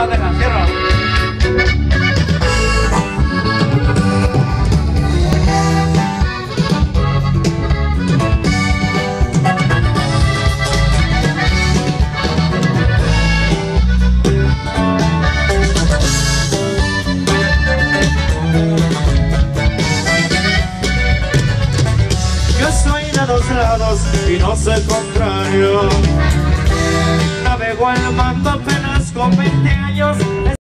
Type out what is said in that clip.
más de la sierra. Yo soy de dos lados y no sé el contrario. Navego el mando apenas con 20 años.